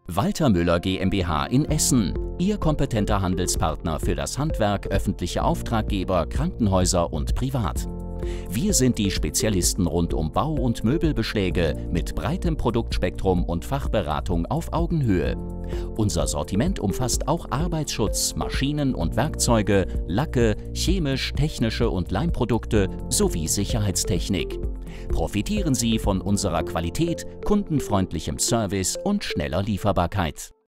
Walter Müller GmbH in Essen, Ihr kompetenter Handelspartner für das Handwerk, öffentliche Auftraggeber, Krankenhäuser und Privat. Wir sind die Spezialisten rund um Bau- und Möbelbeschläge mit breitem Produktspektrum und Fachberatung auf Augenhöhe. Unser Sortiment umfasst auch Arbeitsschutz, Maschinen und Werkzeuge, Lacke, chemisch-technische und Leimprodukte sowie Sicherheitstechnik. Profitieren Sie von unserer Qualität, kundenfreundlichem Service und schneller Lieferbarkeit.